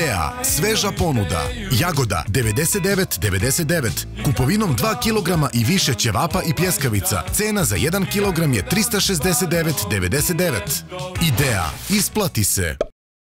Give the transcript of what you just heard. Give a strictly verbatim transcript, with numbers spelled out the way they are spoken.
Idea, sveža ponuda. Jagoda devedeset devet devedeset devet. Kupovinom dva kilograma i više ćevapa i pljeskavica. Cena za jedan kilogram je trista šezdeset devet devedeset devet. Idea, isplati se.